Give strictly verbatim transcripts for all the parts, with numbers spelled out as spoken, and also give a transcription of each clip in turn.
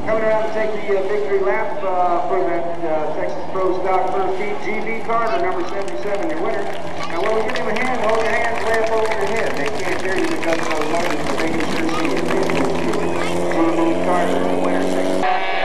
Coming around to take the uh, victory lap uh, for that uh, Texas Pro Stock First Heat, G B Carter, number seventy-seven, your winner. Now, when we give him a hand, hold your hands way up over your head. They can't hear you because of those numbers, but they can sure see you. G B Carter, the winner, six.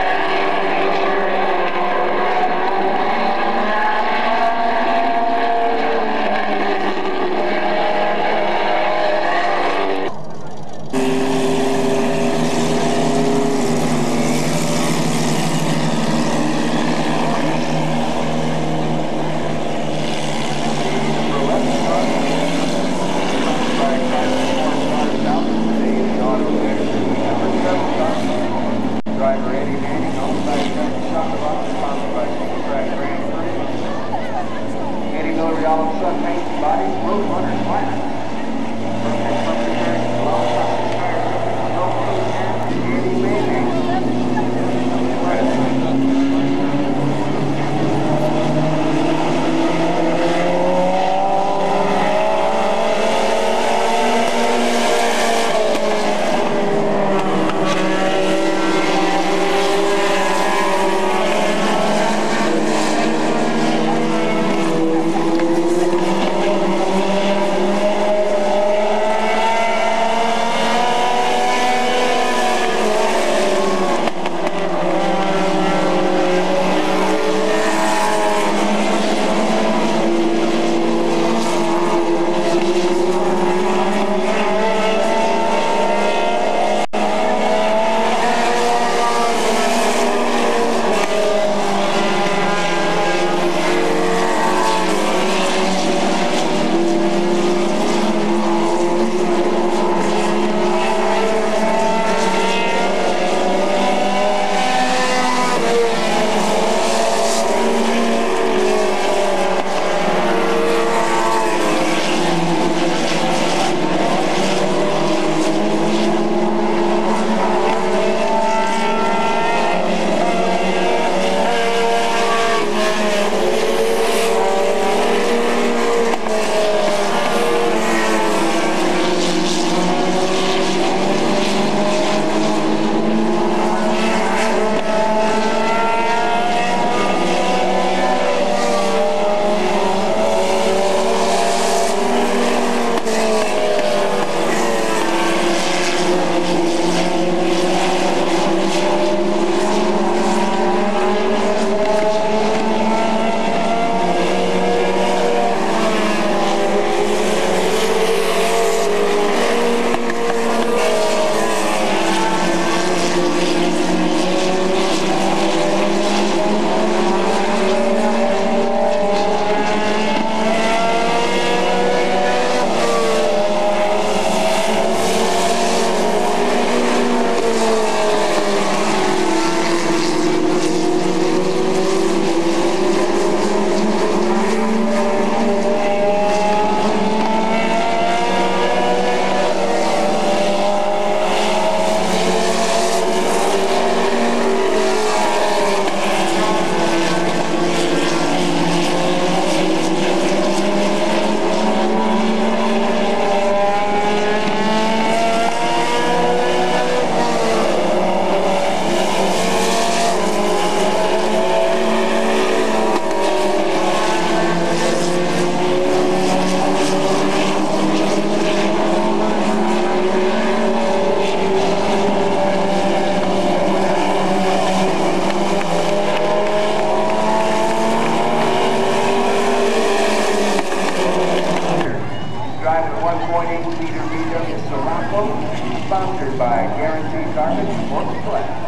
Sponsored by Guaranteed Garbage and Corpus.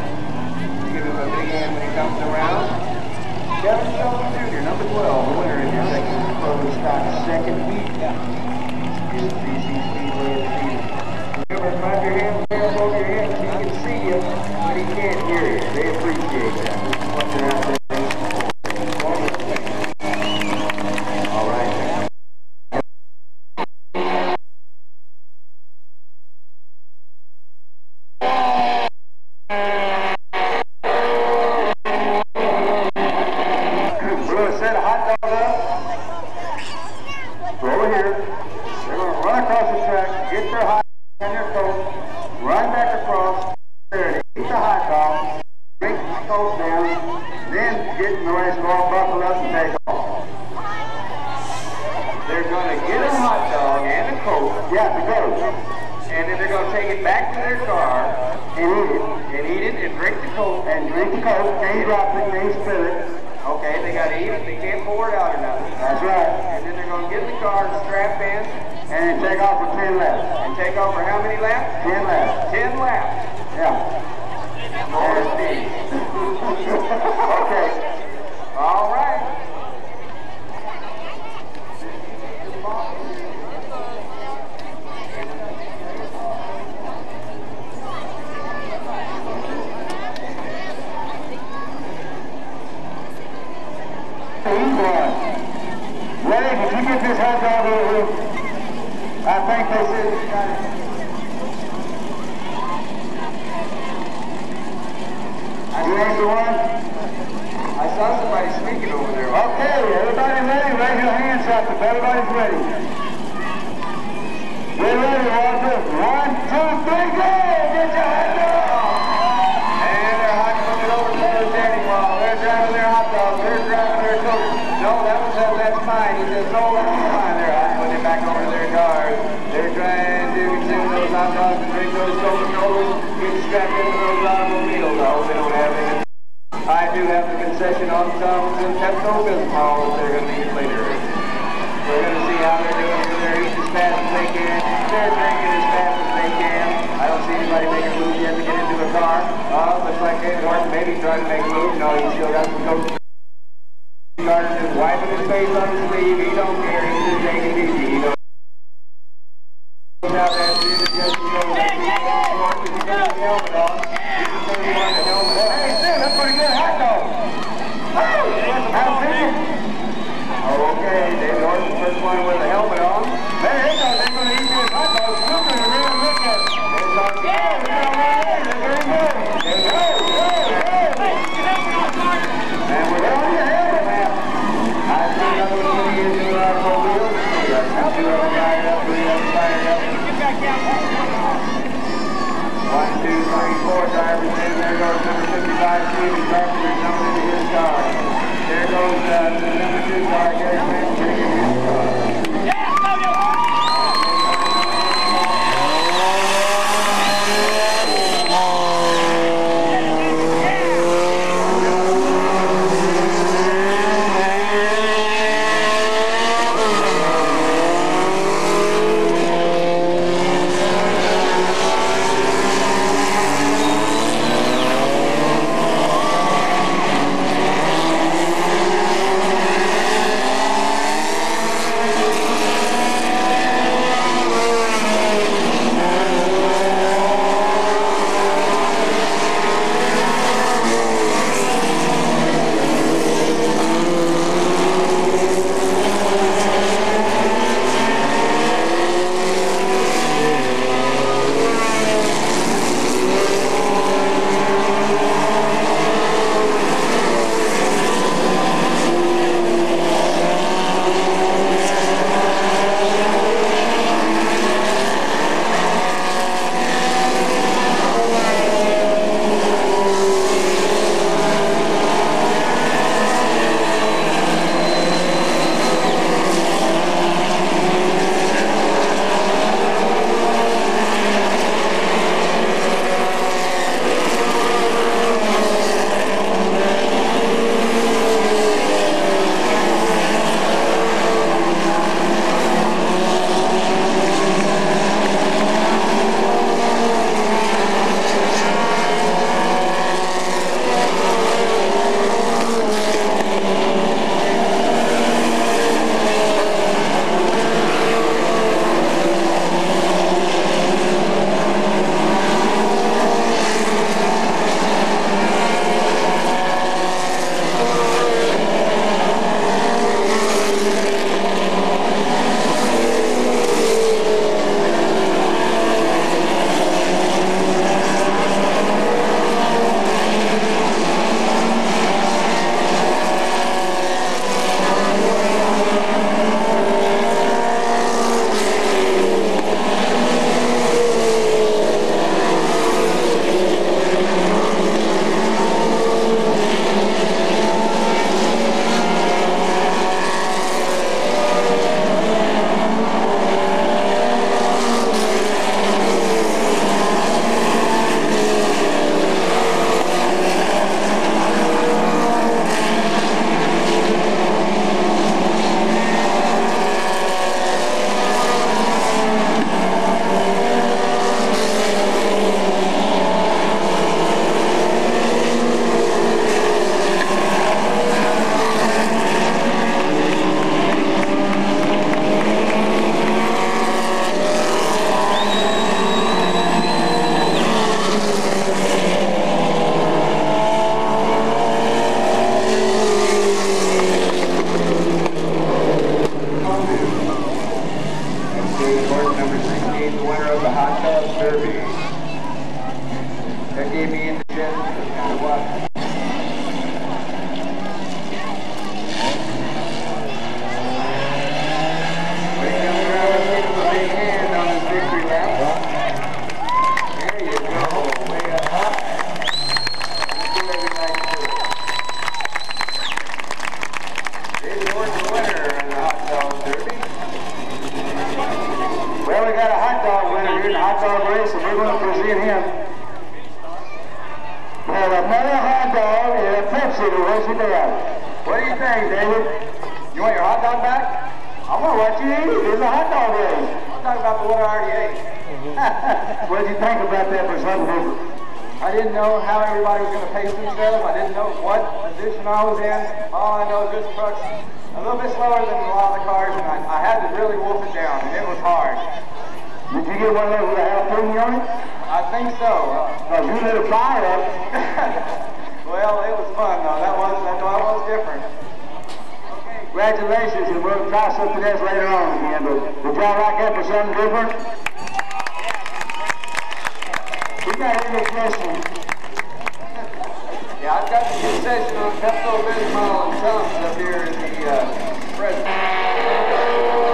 Give him a big hand when he comes around. Kevin Jones Junior, number twelve, the winner in your Texas Pro Stock second week. Is G C Speedway of the season. Remember, clap your hands there, hold your hands so he can see you, but he can't hear you. They appreciate that. This is what they're out there. All right. Set a hot dog up. Over here. They're going to run across the track, get their hot dog on their coat, run back across. There it is. Eat the hot dog. drink the Coke. And drink the Coke. Can't drop it, can't spill it. Okay, they got to eat it. They can't pour it out or nothing. That's right. And then they're going to get in the car and strap in. And take off for ten laps. And take off for how many laps? ten laps. ten laps. Yeah. More speed. Okay. All right. Ray, did you get this hot dog over here? I think they said you got it. You ain't the one? I saw somebody sneaking over there. Okay, everybody ready? Raise your hands up if everybody's ready. We're ready, Walter. One, two, three, go! Get your hot dog! And they're hot dogging it over to the standing wall. They're driving their hot dogs. They're driving their Coke. No, that one says that's fine. He says, no, that's fine. They're hot putting it back over to their cars. They're trying to consume those hot dogs and drink those Coca-Colas, get strapped into those automobiles. I hope they don't have any. I do have the concession on some Pepto-Bismol that they're going to need later. We're going to see how they're doing. They're eating as fast as they can. They're drinking as fast as they can. I don't see anybody making a move yet to get into a car. Uh, looks like David Horton maybe trying to make a move. No, he's still got some Coke. Gardner is wiping his face on his sleeve. He don't care. He's just taking it easy. He don't have that dude that just goes like he's got the helmet on. He's the thirty-one the helmet on. Hey, Sid, that's pretty good hot dog. Oh, how's it? Oh, okay. David Horton, first one with the helmet on. Hey, they thought they were going to eat this hot dog. Look at it, really look at it. It's on the Yeah, look at it. They're very good. There you Hey, go. hey, And we're Put on your helmet. I see another one getting into our mobile. I see two of them fired up, three of them fired up. One, two, three, four drivers in. There goes number fifty-five, Stephen Carpenter, jumping into his car. There goes uh, the number two car, Gary Smith, getting into his car. you the rest of the day. What do you think, David? You want your hot dog back? I'm gonna let you eat it. It's a hot dog race. I'm talking about the one I already ate. What did you think about that for something different? I didn't know how everybody was going to pace themselves. I didn't know what position I was in. All I know is this truck's a little bit slower than a lot of the cars, and I, I had to really wolf it down, and it was hard. Did you get one of those with a jalapeno on it? I think so. Because you lit a fire up. Well, it was fun, though. That was, that was different. Congratulations, and we'll try something else later on again, but would y'all like that for something different? We got any questions? Yeah, I've got the concession on Pepto-Bismol and Tums up here in the uh, president.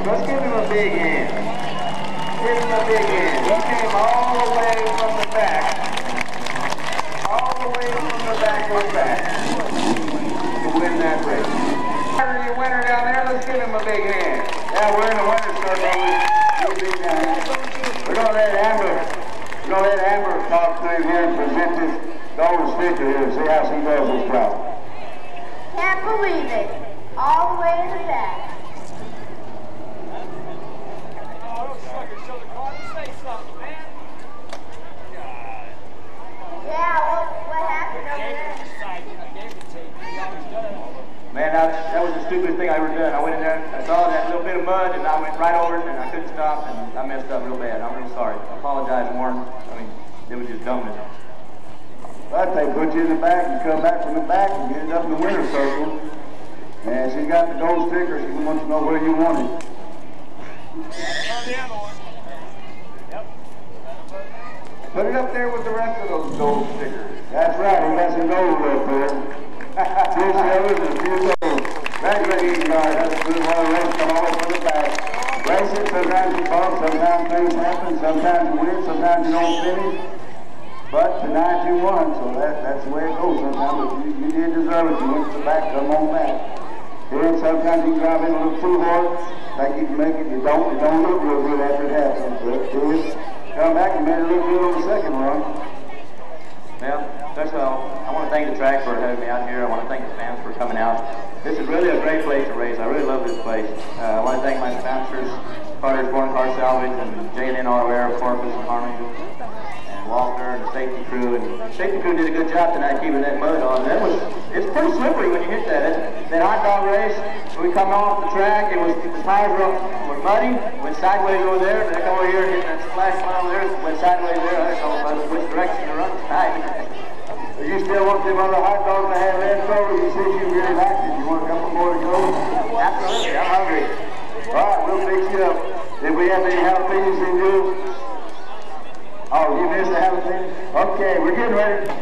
Let's give him a big hand. Give him a big hand. He came all the way from the back. All the way from the back to the back to win that race. Your winner down there, let's give him a big hand. Yeah, we're in the winner's circle. We'll be down. We're going to let Amber, we're going to let Amber talk to him here and present this gold sticker here and see how she does this crowd. Can't believe it. All the way to the back. Yeah, what, what happened over there? Man, that, that was the stupidest thing I ever done. I went in there, I saw that little bit of mud, and I went right over it, and I couldn't stop, and I messed up real bad. I'm really sorry. I apologize, Warren. I mean, it was just dumbness. But they put you in the back and come back from the back and get it up in the winner's circle. And she got the gold sticker. She wants to know where you want it. Put it up there with the rest of those gold stickers. That's right. He got some gold up there. Two silvers and a few gold. That's what he's got. That's a good one. Race come all from the back. Racing, sometimes you fall, sometimes things happen, sometimes you win, sometimes you don't finish. But tonight you won, so that, that's the way it goes sometimes. But you, you did deserve it. You went to the back, come on back. Then sometimes you drive in a little too hard, think you can make it, you don't, it don't look real good after it happens. But do it. Come back and made it look good on the second run. Well, first of all, I want to thank the track for having me out here. I want to thank the fans for coming out. This is really a great place to race. I really love this place. Uh, I want to thank my sponsors, Carter's Foreign Car Salvage, and J and N Auto Air, Corpus, and Harmony, and Walker, and the safety crew. And the safety crew did a good job tonight keeping that mud on. That was, it's pretty slippery when you hit that. That, that hot dog race, when we come off the track, it was, the tires were, were muddy, went sideways over there, but I come over here and hit that splash line over there, went sideways there. I don't know which direction to run tonight. You still want them other hot dogs to have left over? You said you really liked it. You want a couple more to go? Absolutely, I'm hungry. All right, we'll fix you up. Did we have any jalapenos in yours? Oh, you missed the jalapeno? Okay, we're getting ready.